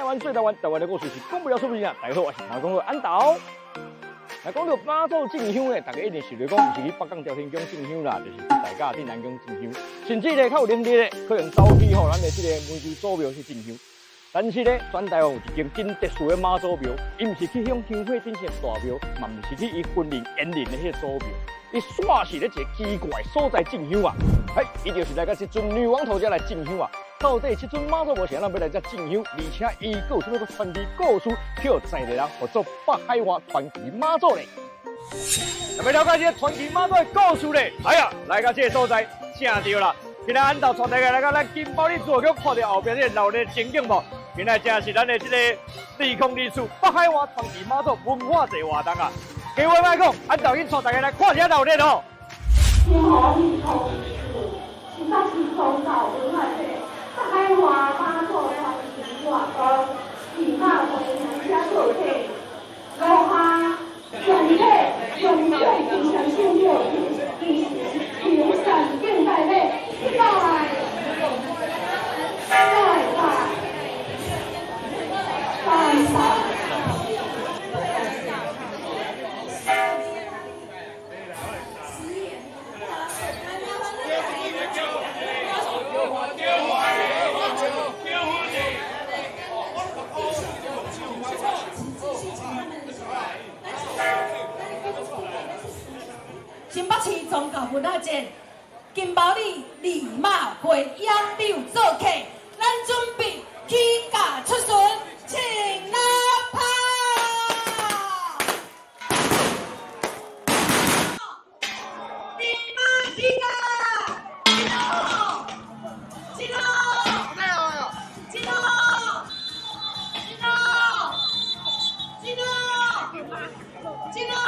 湾最台湾的故事是讲不了说不尽啊！大家好，我是马公的安导。来讲到妈祖进香咧，大家一定想到讲，不是去北港朝天宫进香啦，就是大家去南宫进香。甚至咧，较有能力咧，可能走去吼咱的这个梅州祖庙去进香。但是咧，全台湾有一间真特殊的妈祖庙，伊唔是去向香火顶上大庙，嘛唔是去伊婚龄延龄的迄个祖庙，伊煞是咧一个奇怪所在进香啊！伊就是来到这尊女王头家来进香啊！到底这尊妈祖无想咱要来这进香，而且伊还有啥物个传奇故事，叫在地人叫做北海湾传奇妈祖咧。要了解这个传奇妈祖的故事咧，哎呀，来到这个所在，正对啦！今仔安导带大家来到咱金宝里做局，看到后边这个老的情景无？今仔正是咱的这个时空之处，北海湾传奇妈祖文化节活动啊！给我来讲，安导已带大家来看一下老的咯。 天河里头是咱是宗教文化节。北海湾妈祖传奇活动，以马为人家做体，落下全体用最精神训练，以神敬拜类， 新北市宗教文化节，金宝里李马会养柳做客，咱准备起驾出巡，请喇叭。李马起驾，起喽，起喽，起喽，起喽，起喽。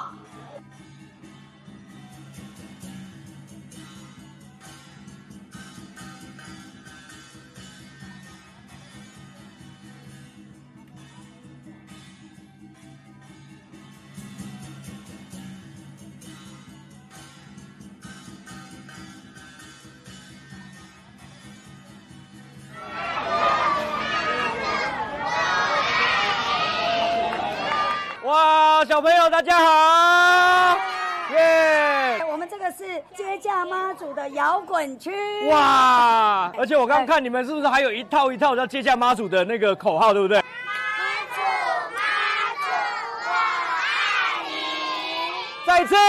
哇，小朋友大家好，耶！ 我们这个是接驾妈祖的摇滚区。 哇！而且我刚刚看你们是不是还有一套一套叫接驾妈祖的那个口号，对不对？ 妈祖，妈祖，我爱你。 再一次。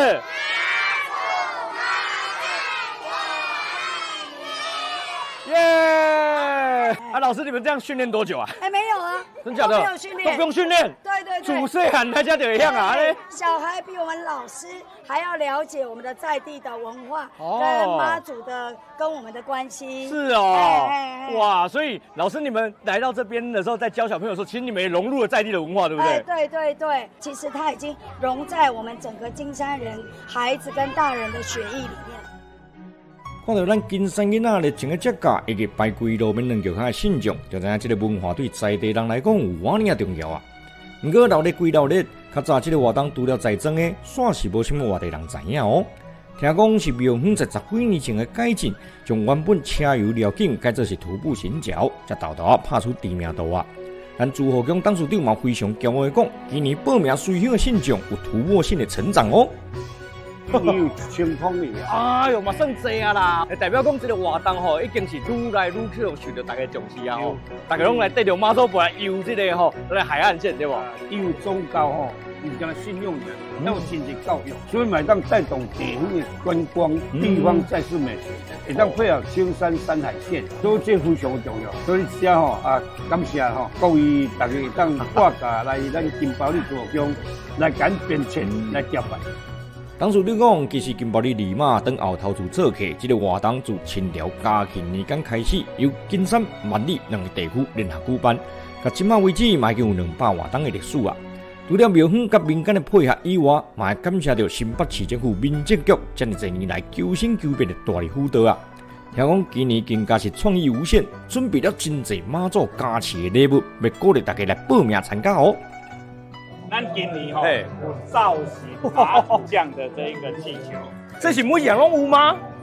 耶！啊，老师，你们这样训练多久啊？ 哎，没有啊， 真假的？ 都没有训练， 都不用训练。 对。 主岁喊大家就一样啊！ 小孩比我们老师还要了解我们的在地的文化，跟妈祖的跟我们的关系。 是哦，哇！所以老师，你们来到这边的时候，在教小朋友的时候，其实你们也融入了在地的文化，对不对？ 对，其实它已经融在我们整个金山人孩子跟大人的血液里面。 看到咱金山囡仔热情的接驾，以及排归路面两桥下的信众，就知影这个文化对在地人来讲有偌尔重要啊。不过闹热归闹热，较早这个活动除了在装的，煞是无什么外地人知影哦。听讲是庙方在10几年前的改进，将原本车游料景改做是徒步行脚，才豆豆拍出知名度啊。咱朱浩强董事长嘛非常骄傲的讲，今年报名随行的信众有突破性的成长哦。 已有1000公里啊！ 哎呦，嘛算济啊啦！代表讲这个活动吼，已经是愈来愈去受到大家重视啊吼。大家拢来带着妈祖来游这个吼，来海岸线对不？ 因为宗教吼，唔讲信用人，要有经济教育，所以买当带动地方的观光、地方在地美食，会当配合青山山海线，所以这非常重要。所以遮吼啊，感谢吼各位大家当挂假来咱金宝里做中来赶变迁来结拜。 董事长讲，其实金宝里立马等后头厝做客，这个活动自清朝嘉庆年间开始，由金山、万里两个地区联合举办，到今仔为止，嘛已经有200活动的历史啊。除了庙方甲民间的配合以外，嘛会感谢到新北市政府民政局这么多年来求新求变的大力辅导啊。听讲今年更加是创意无限，准备了真济妈祖加持的礼物，要鼓励大家来报名参加哦。 咱今年吼有造型马祖这样的这一个气球， 这是每样拢有吗？ 哦，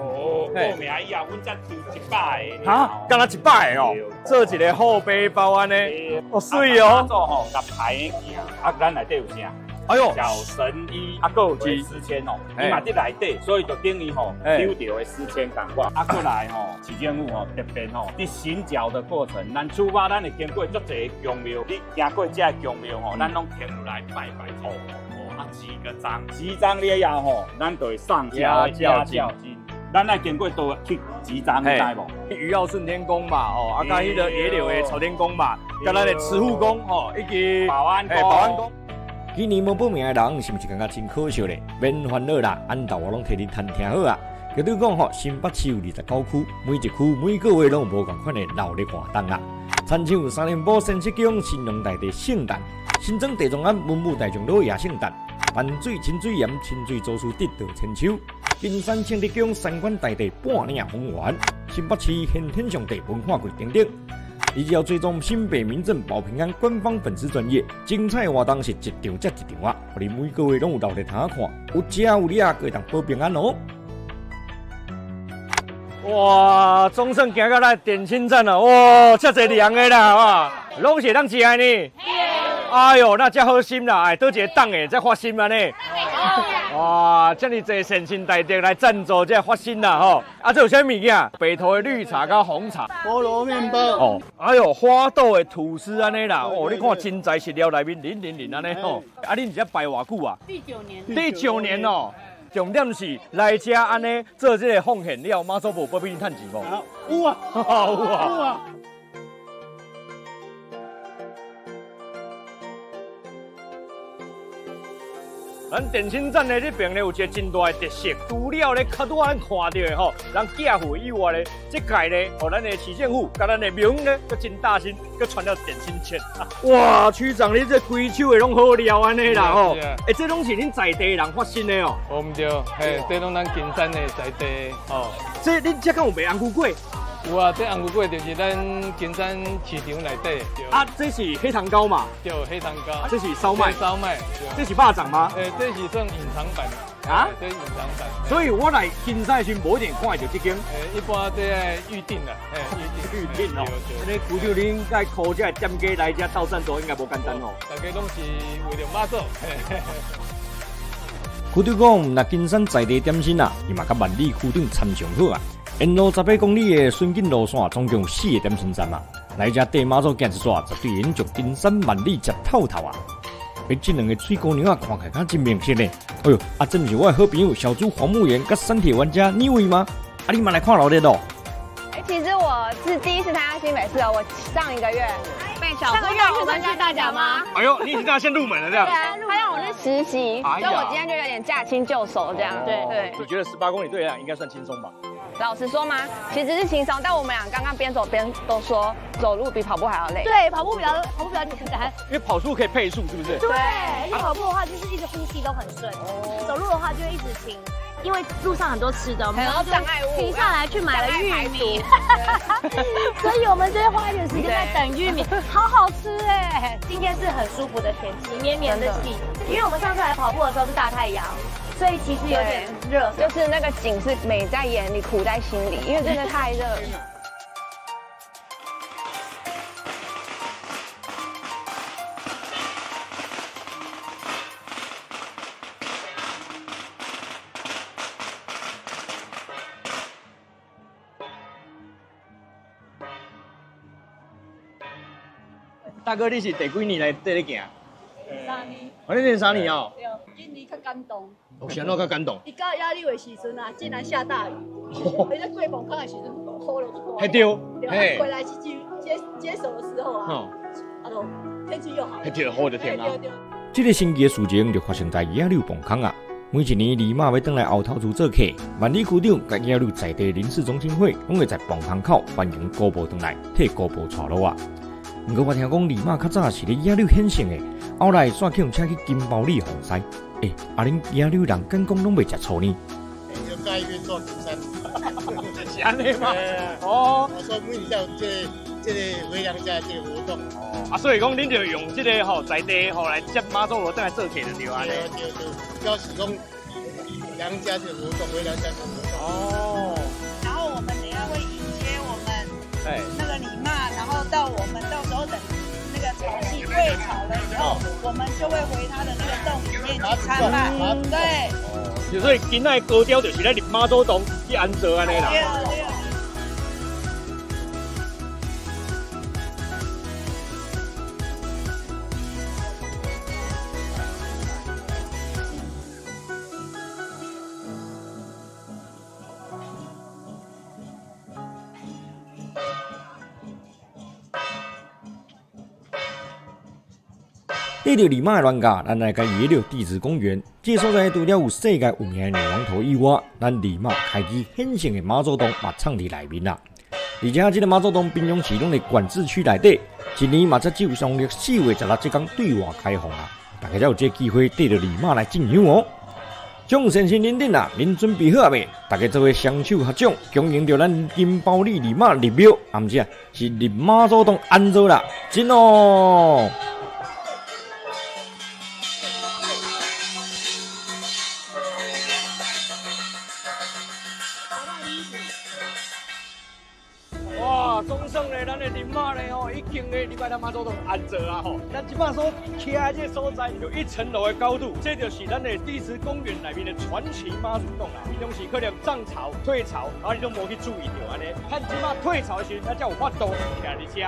报名以后，阮才抽100个。 哈，干那100个哦，做一个后背包安尼，哦水哦。 做吼，甲牌行，啊，咱内底有啥？ 哎呦， 小神医啊，够是4000哦，伊嘛伫内底，所以就等于吼抽到的4000共款。啊，过来吼，市政府吼特别吼，伫寻找的过程，咱出发咱会经过足侪宫庙，你行过这个宫庙吼，咱拢停落来拜拜哦。啊，集章了后吼，咱就会上家教金。咱爱经过都去集章，你知无？ 鱼跃顺天宫嘛，哦，啊，甲迄个野柳的朝天宫嘛，甲咱的慈护宫，哦，以及保安宫。 今年无报名的人是毋是感觉真可惜咧？免烦恼啦，安导我拢替你听好啊。就对讲吼，新北市有29区，每一区每个月拢有无共款的闹热活动啊。参像三联堡新七宫、新隆大地圣诞、新庄地中庵文武大众老爷圣诞、淡水清水岩清水祖师得道千秋、金山庆德宫三观大地半领风源、新北市先天上帝文化季等等。以及要追踪新北民政保平安官方粉丝专页，精彩活动是一场接一场啊！互你每个月拢有闹热通看，有吃有喝，各当保平安哦。 哇，总算行到咱电信站了，哇，遮侪凉的啦，哇，拢是当吃的呢。哎呦，那真好心啦，哎，倒一个档诶，才发心安尼。哇，这么侪善心大德来赞助这发心啦吼！啊，这有啥物件？北投的绿茶跟红茶， 菠萝面包。 哦，哎呦，花豆的吐司安尼啦，哦，你看真材实料内面零安尼吼。啊，你是摆偌久啊？ 第9年。 第9年哦。重点是来遮安尼做这个奉献了，妈祖婆不比你趁钱无？ 有啊， 有啊， 有啊。 咱电信站的这边呢有一个真大的特色，除了咧较多咱看到的吼，咱寄付以外咧，这届咧，咱的市政府甲咱的庙呢，佮真大心，佮传了电信签。哇，区长你这规手的拢好料安尼啦吼，哎，这拢是恁在地人发生的哦。 唔对，嘿，这拢咱金山的在地哦。 这恁遮敢有卖红菇粿？ 有啊，这红菇粿就是咱金山市场内底。 啊，这是黑糖糕嘛？ 对，黑糖糕。 这是烧麦。 烧麦。 这是肉粽吗？ 这是算隐藏版的。啊？这是隐藏版。 所以我来金山时无一定看到这间。 一般这预定的， 预定哦。安尼古就恁该靠这店家来遮斗赞助，应该无简单哦。 大家拢是为了妈祖。 区长讲，那金山在地点心啊，伊嘛甲万里区长参详好啊。沿路18公里的顺景路线，总共有4个点心站啊。来遮地妈祖行一撮，绝对延续金山万里食透透啊！哎，这2个水姑娘啊，看起来敢真明显呢。哎呦，啊，真是我的好朋友小猪黄木源甲三铁玩家，你有吗？啊，你嘛来看老热咯。 其实我是第一次参加新北市哦，我上一个月被小猪让去参加大奖吗？ 哎呦，你已经这样先入门了这样。 对啊，他让我去实习，所以我今天就有点驾轻就熟这样。对。 你觉得18公里对你来讲应该算轻松吧？ 老实说吗？其实是轻松，但我们俩刚刚边走边都说走路比跑步还要累。 对，跑步比较简单， 因为跑速可以配速，是不是？ 对，因为跑步的话就是一直呼吸都很顺，走路的话就会一直停，因为路上很多吃的，我们很多障碍物， 停下来去买了玉米，所以我们就会花一点时间在等玉米，好好吃哎！今天是很舒服的天气，绵绵的气，因为我们上次来跑步的时候是大太阳。所以其实有点热， 就是那个景是美在眼里，苦在心里，因为真的太热了。 大哥，你是第几年来这里行 ？3年。 哦，你3年哦。 对，今年较感动。 有啥那较感动？ 伊到压力的时阵啊，竟然下大雨，而且过崩坑的时阵，雨落一大。 还丢。 嘿。回来接手的时候啊，天气又好。 还丢，我的天啊！ 这个神奇的事情就发生在野柳崩坑啊。每一年李妈要回来后头厝做客，万里区长甲野柳在地人事中心会，拢会在崩坑口欢迎古堡回来，替古堡带路啊。不过我听讲李妈较早是咧野柳显性的，后来煞去用车去金包里防晒。啊恁野柳人敢讲拢袂食醋呢？ 就介意做金山， 是安尼吗？哦， 所以每年有这个回娘家这个活动。 啊，所以讲恁就用这个吼在地吼来接妈祖罗登来做客就对啊。 对，要使用娘家这个活动，回娘家这个活动。 哦。 我们就会回他的那个洞里面去参拜。对。 所以今仔高调就是咧入妈祖洞去安坐安尼啦。 对着里马的乱架，咱来甲野柳地质公园。这所在除了有世界有名的女王头以外，咱里马开启显性的妈祖洞嘛藏伫内面啦。而且这个妈祖洞平常时拢在管制区内底，今年嘛才只有农历4月16这天对外开放啊，大家才有这机会对着里马来进香哦。众先生恁恁啊，恁准备好未？大家做伙双手合掌，恭迎着咱金包里里马入庙，啊毋是啊，是入妈祖洞安坐啦，真哦！ 哇，总算咧，咱的林马咧吼，已经咧入来咱妈祖洞安坐啊吼。咱即摆所徛的这所在有1层楼的高度，这就是咱的地质公园内面的传奇妈祖洞啦。平常时可能涨潮、退潮，啊你都无去注意到安尼。看即摆退潮的时，咱才有法度徛伫遮。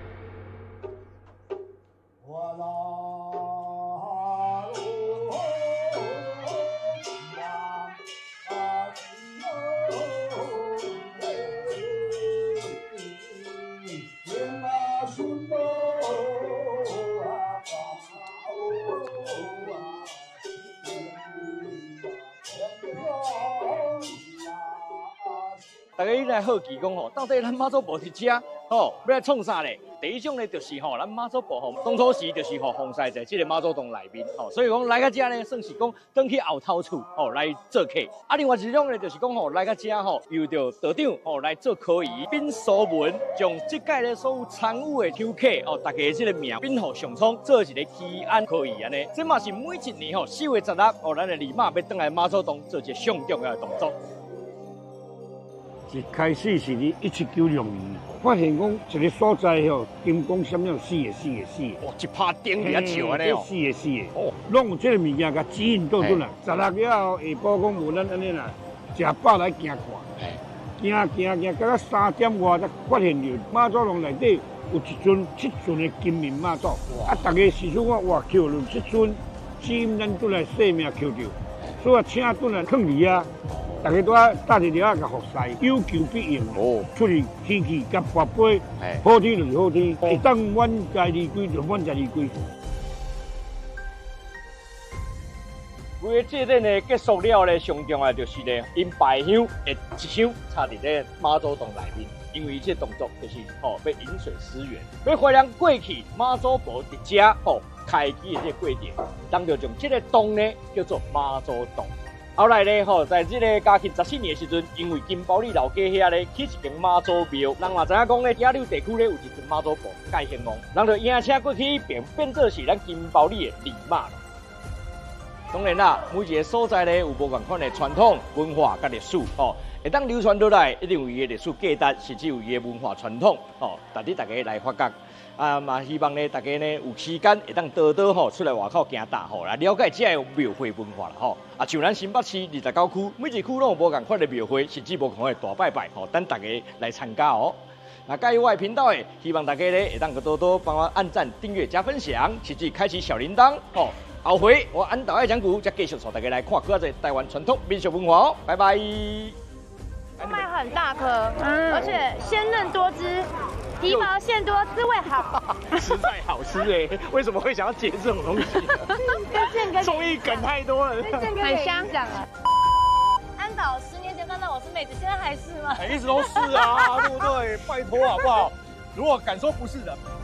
大家一来好奇讲吼，到底咱妈祖婆伫遮吼要来创啥咧？第一种咧就是吼，咱妈祖婆吼当初时就是吼奉祀在这个妈祖洞内面吼，所以讲来到遮咧算是讲转去后头厝吼来做客。啊，另外一种咧就是讲吼来到遮吼，由着道长吼来做科仪秉书文，将这届咧所有参与的抽客哦，大家这个名秉予上苍，做一个祈安科仪安尼。这嘛是每一年吼4月16哦，咱的李妈要转来妈祖洞做一个上重要的动作。 一开始是伫1796年，发现讲一个所在吼，金光闪亮4个， 哇，一拍钉遐笑安尼哦 ，4个，哦，拢有这个物件甲指引倒转来。16了后下晡讲无咱安尼啦，食饱来行看，行，到3点外才发现着妈祖洞内底有7尊的金面妈祖，啊，大家时阵看哇，扣了7尊，指引咱转来性命扣着，所以请转来放离啊。大家都啊搭一条啊，甲服侍，有求必应。哦，出去天气甲跋杯，好天就是好天，会当晚12归就晚12归。 规个祭典呢结束了呢，上重要就是呢，因拜香会一箱插伫咧妈祖洞内面，因为这动作就是吼要饮水思源，要怀念过去妈祖婆伫遮吼开启的这过程，咱就将这个洞呢叫做妈祖洞。后来呢，吼，在这个嘉庆14年的时阵，因为金包里老家遐咧起一间妈祖庙，人嘛知影讲咧，野柳地区咧有一尊妈祖婆介兴旺，人就迎车过去，变做是咱金包里的李妈。当然啦，每一个所在咧有无同款的传统文化甲历史，吼，会当流传落来，一定有伊的历史价值，甚至有伊的文化传统，吼，值得大家来发掘。啊嘛，希望咧大家咧有时间会当多吼出来外口行大吼，来了解这个庙会文化啦吼。啊，像咱新北市29区，每一区拢有无同款的庙会，甚至无同款的大拜拜吼，等大家来参加哦。那介意我的频道的，希望大家咧会当多多帮我按赞、订阅、加分享，甚至开启小铃铛吼。后回我安导爱讲古，再继续带大家来看更多台湾传统民俗文化哦。拜拜。 麦很大颗，而且鲜嫩多汁，皮薄馅多，滋味好， 实在好吃哎！为什么会想要解这种东西呢？综艺梗太多了， 很香讲啊。安导10年前看到我是妹子，现在还是吗？ 一直都是啊，对不对？拜托好不好？如果敢说不是的。